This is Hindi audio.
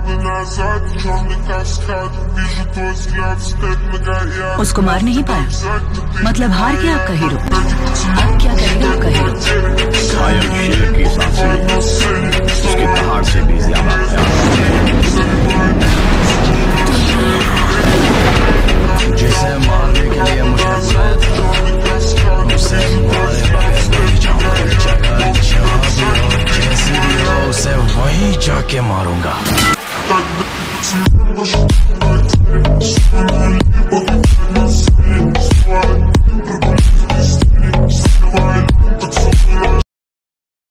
उसको मार नहीं पाया, मतलब हार गया आपका हीरो। अब क्या करेगा आपका हीरो? घायल शेर की सांसें उसके पहाड़ से भी ज्यादा जिसे मारने के लिए मुझे बुलाया था, उसे मारे बगैर नहीं जाऊंगा। जगह जहाँ भी हो, जैसे भी हो, उसे वहीं जाके मारूंगा।